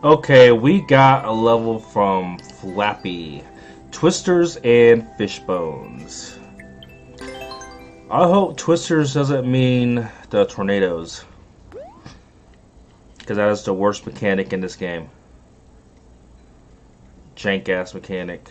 Okay, we got a level from Flappy. Twisters and Fishbones. I hope Twisters doesn't mean the tornadoes. Because that is the worst mechanic in this game. Jank ass mechanic.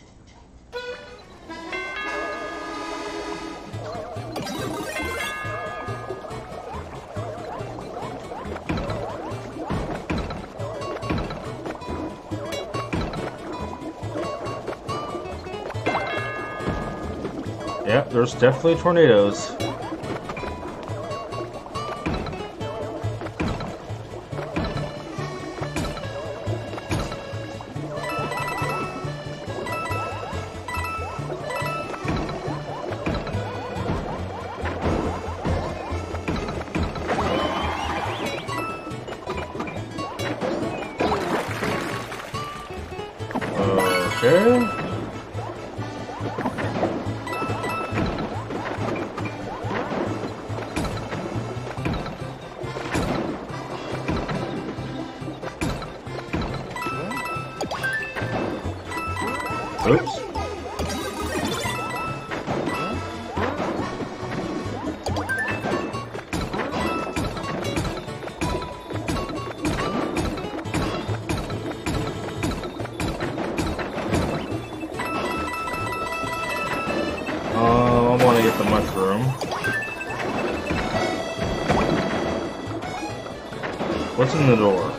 Yep, there's definitely tornadoes. Okay. Oops. I want to get the mushroom. What's in the door?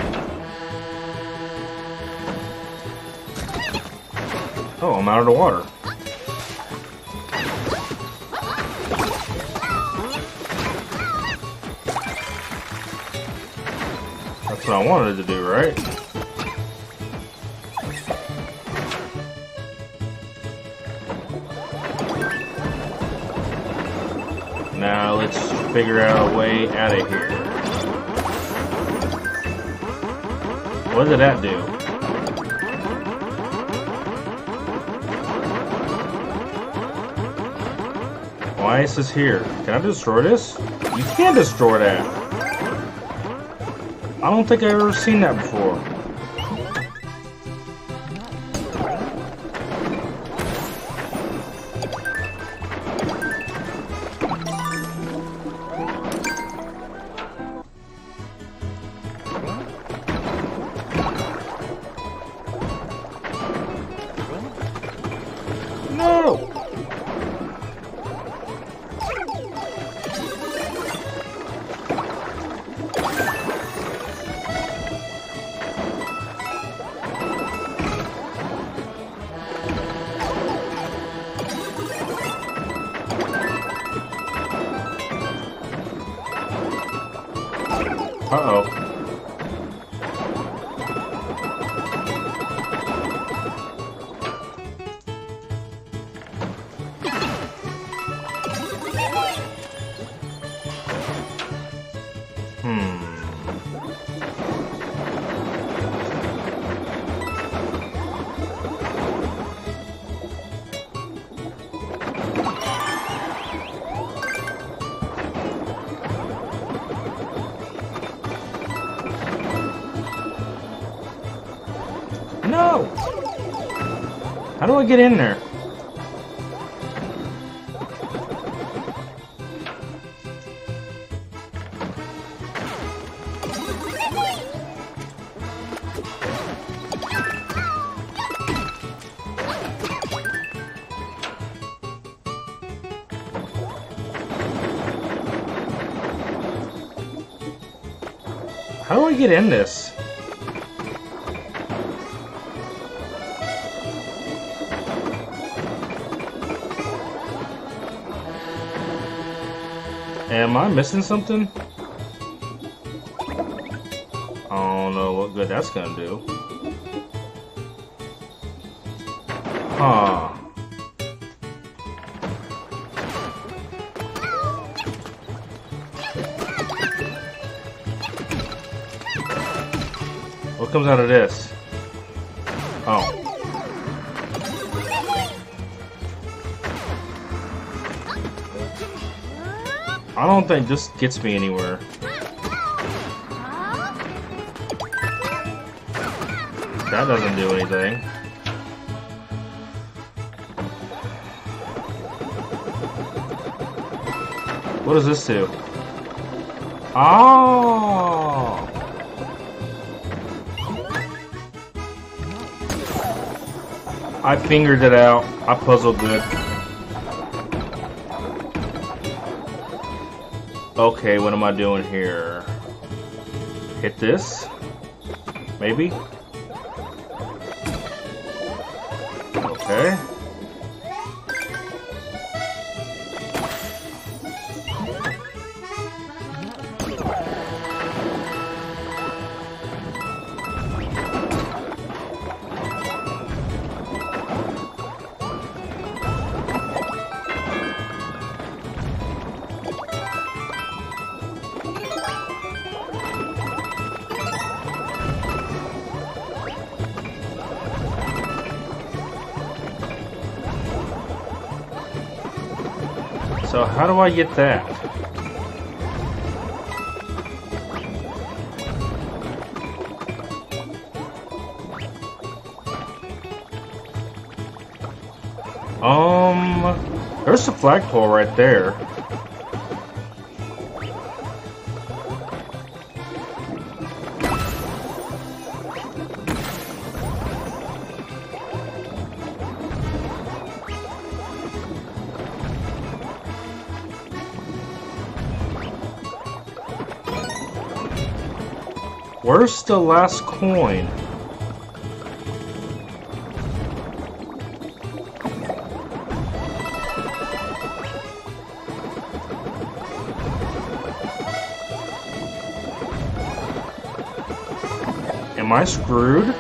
Oh, I'm out of the water. That's what I wanted to do, right? Now let's figure out a way out of here. What did that do? Why is this here? Can I destroy this? You can't destroy that. I don't think I've ever seen that before. No! Uh-oh. No! How do I get in there? How do I get in this? Am I missing something? I don't know what good that's gonna do. Huh. What comes out of this? Oh. I don't think this gets me anywhere. That doesn't do anything. What does this do? Oh! I fingered it out. I puzzled good. Okay, what am I doing here? Hit this? Maybe? Okay. So how do I get that? There's a flagpole right there. Where's the last coin? Am I screwed?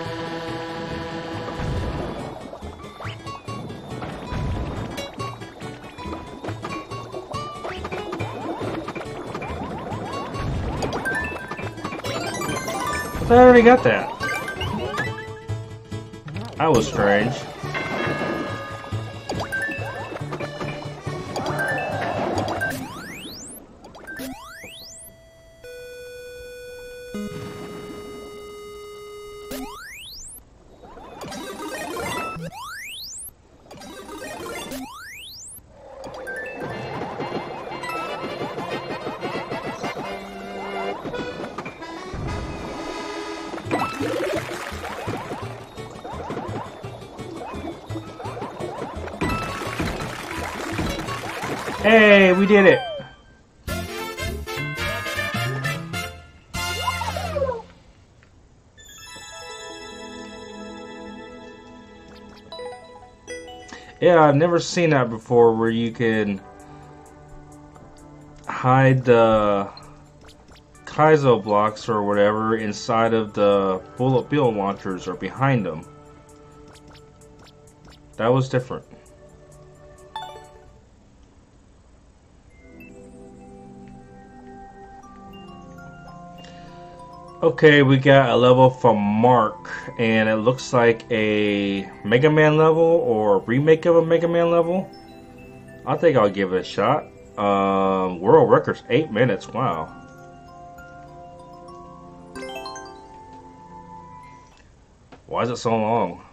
I already got that. That was strange. Hey, we did it! Yeah, I've never seen that before, where you can hide the Kaizo blocks or whatever inside of the bullet bill launchers or behind them. That was different. Okay, we got a level from Mark, and it looks like a Mega Man level or a remake of a Mega Man level. I think I'll give it a shot. World record's 8 minutes. Wow. Why is it so long?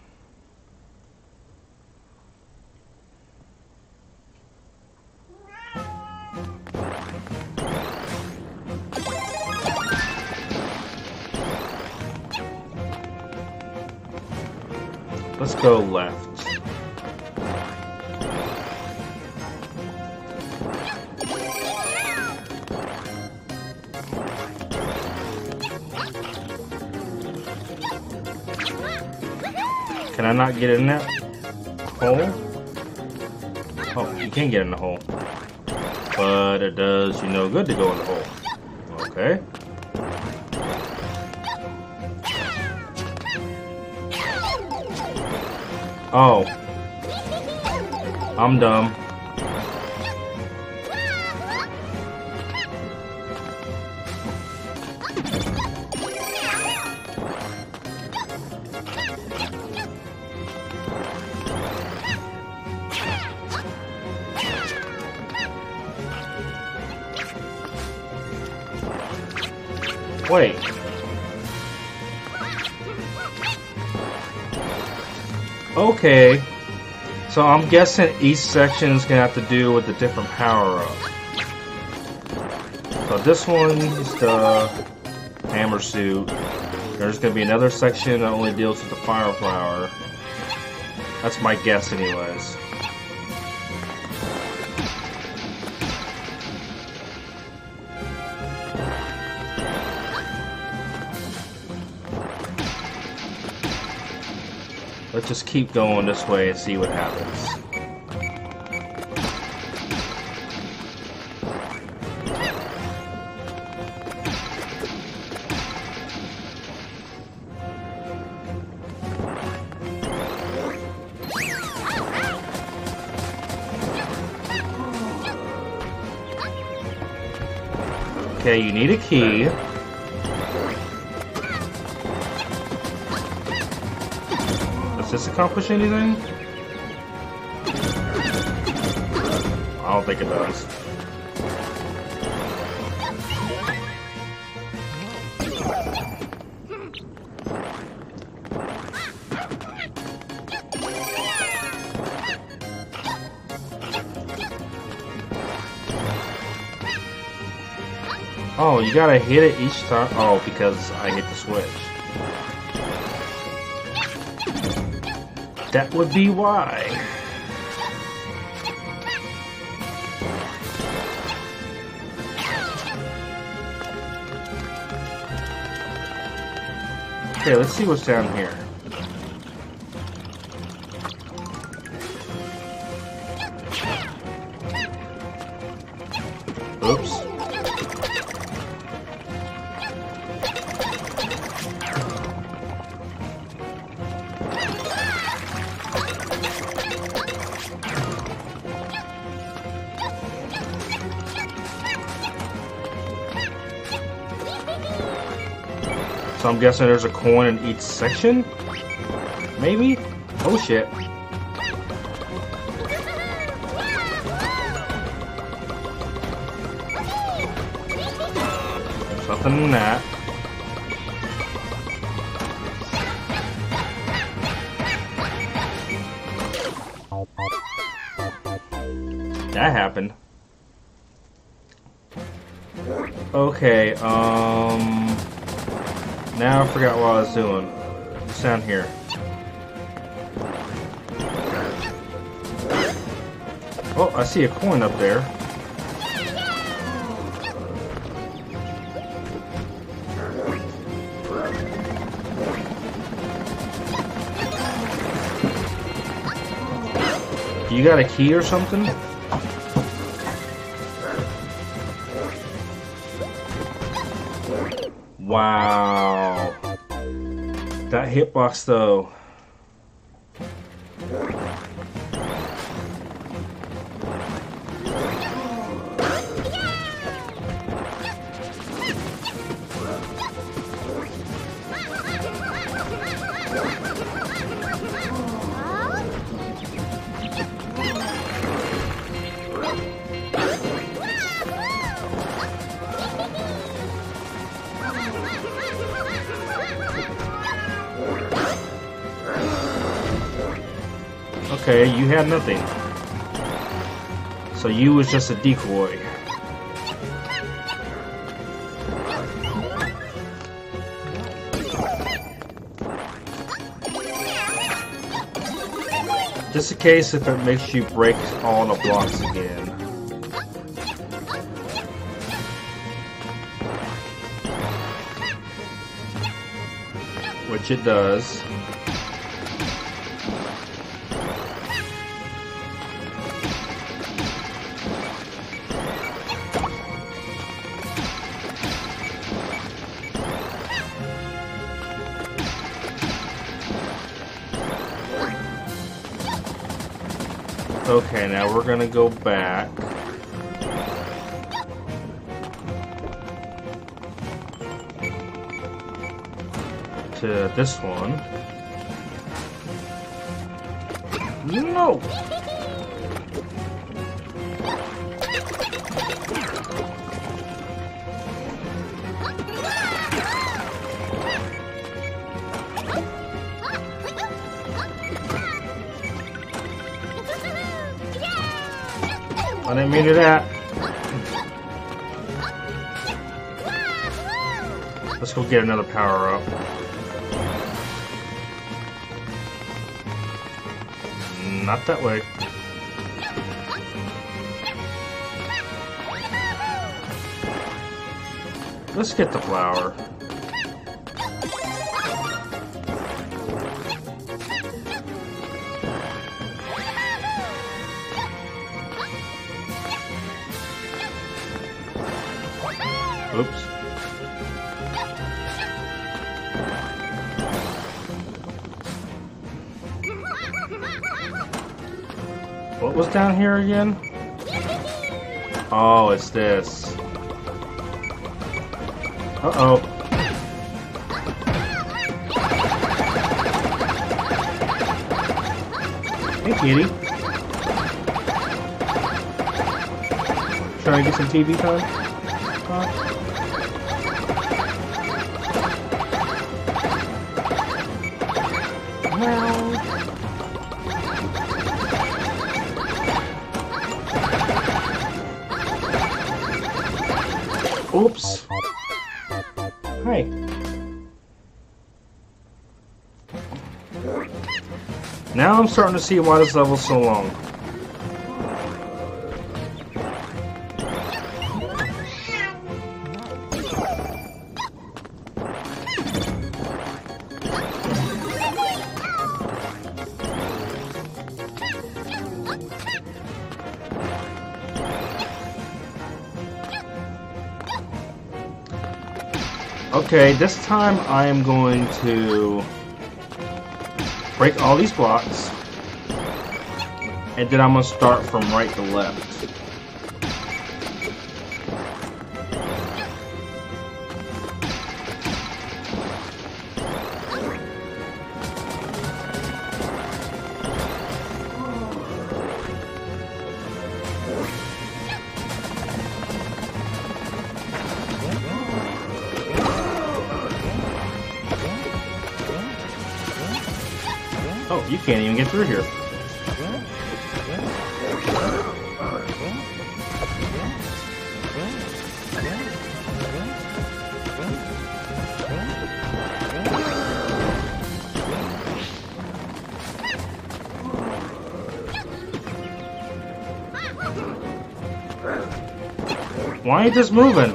Let's go left. Can I not get in that hole? Oh, you can get in the hole. But it does you no good to go in the hole. Okay. Oh. I'm dumb. Wait. Okay. So I'm guessing each section is gonna have to do with a different power-up. So this one is the hammer suit. There's gonna be another section that only deals with the fire flower. That's my guess anyways. Let's just keep going this way and see what happens. Okay, you need a key. Does this accomplish anything? I don't think it does. Oh, you gotta hit it each time? Oh, because I hit the switch. That would be why. Okay, let's see what's down here. Oops. So I'm guessing there's a coin in each section? Maybe? Oh shit. Nothing in that. That happened. Okay, now I forgot what I was doing. What's down here? Oh, I see a coin up there. You got a key or something? Wow. That hitbox though. Okay, you had nothing. So you was just a decoy. Just in case if it makes you break all the blocks again. Which it does. Okay, now we're gonna go back. To this one. No! I didn't mean to do that. Let's go get another power up. Not that way. Let's get the flower. Oops. What was down here again? Oh, it's this. Uh-oh. Hey, kitty. Trying to get some TV time? Oops. Hi. Now I'm starting to see why this level's so long. Okay, this time I am going to break all these blocks, and then I'm going to start from right to left. Oh, you can't even get through here. Why ain't this moving?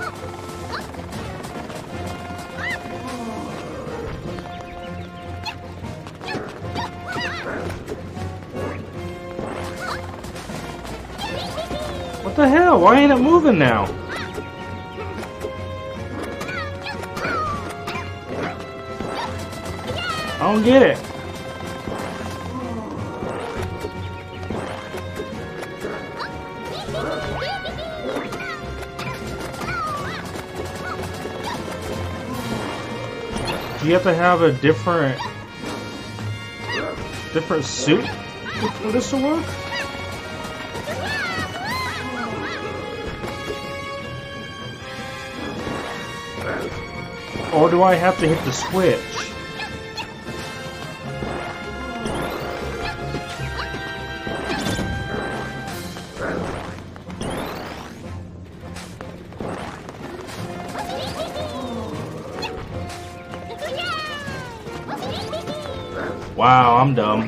What the hell? Why ain't it moving now? I don't get it. Do you have to have a different suit for this to work? Or do I have to hit the switch? Wow, I'm dumb.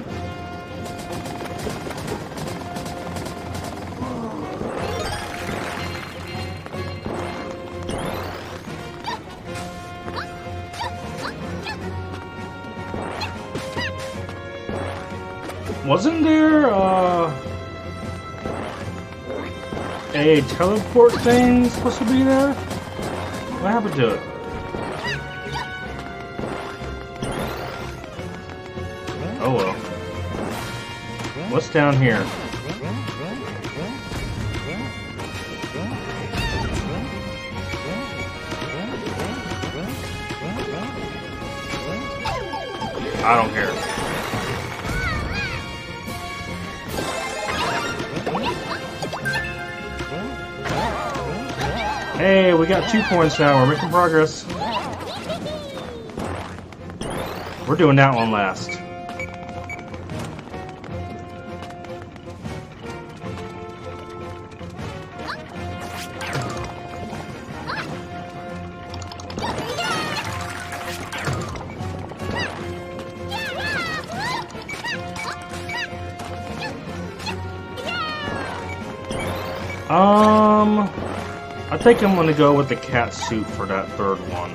Wasn't there a teleport thing supposed to be there? What happened to it? Oh well. What's down here? I don't care. Hey, we got 2 points now. We're making progress. We're doing that one last. I think I'm gonna go with the cat suit for that third one.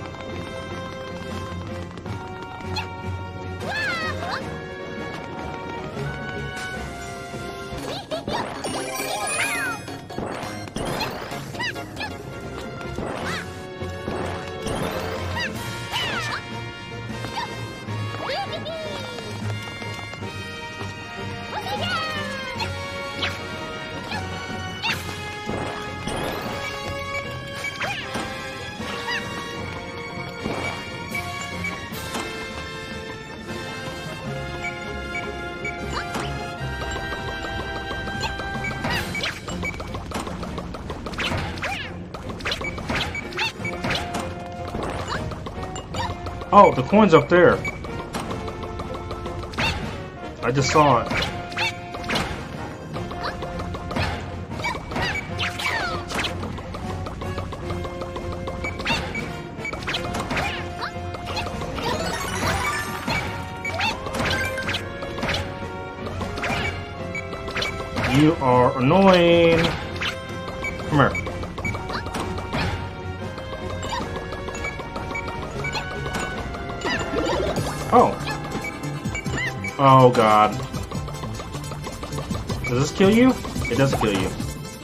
Oh, the coin's up there. I just saw it. You are annoying. Come here. Oh. Oh god. Does this kill you? It does kill you.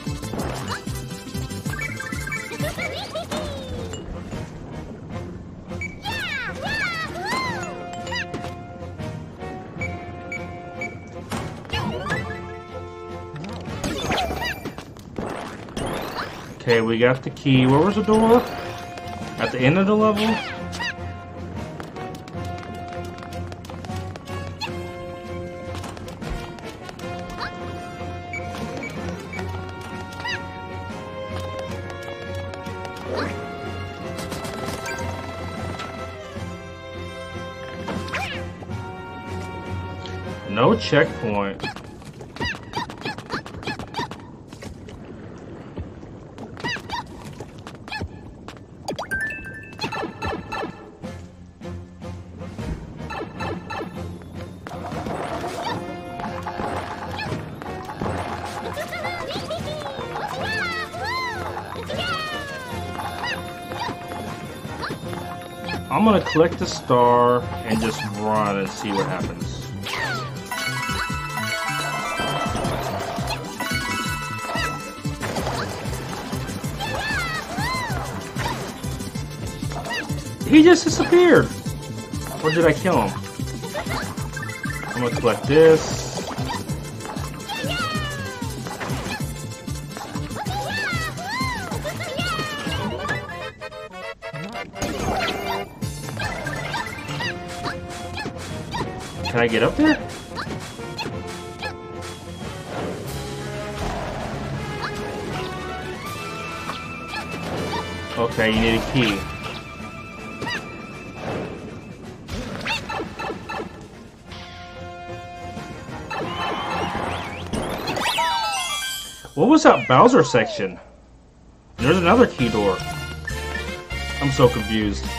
Okay, we got the key. Where was the door? At the end of the level? No checkpoint. I'm gonna collect the star and just run and see what happens. He just disappeared! Or did I kill him? I'm gonna collect this. Can I get up there? Okay, you need a key. What was that Bowser section? There's another key door. I'm so confused.